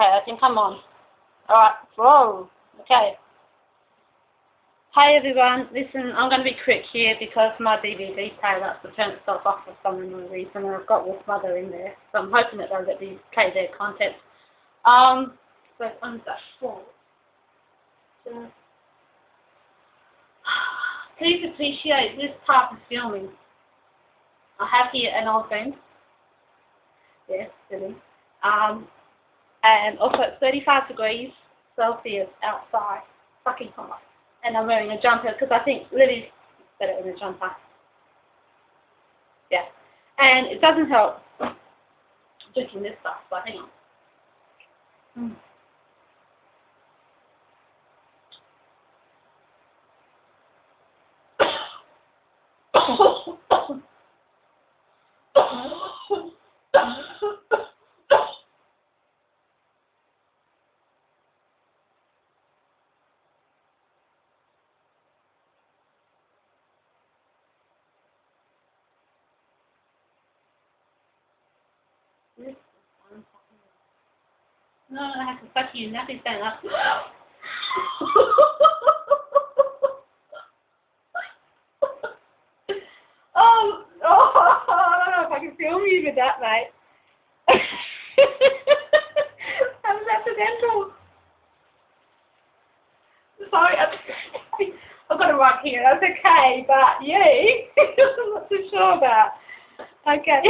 I think I'm on. Alright, whoa. Okay. Hi everyone, listen, I'm going to be quick here because my DVD player up to turn itself off for some reason and I've got Wolf Mother in there, so I'm hoping it doesn't play their content. So on that form. Please appreciate this type of filming. I have here an old friend. Yes, silly. And also it's 35 degrees Celsius outside. Fucking hot. And I'm wearing a jumper because I think Lily's better in a jumper. Yeah. And it doesn't help drinking this stuff, so hang on. No, I have to fuck you. Nothing's stand up. I don't know if I can film you with that, mate. That was accidental. Sorry, I've got it right here. That's okay, but you, I'm not too sure about. Okay.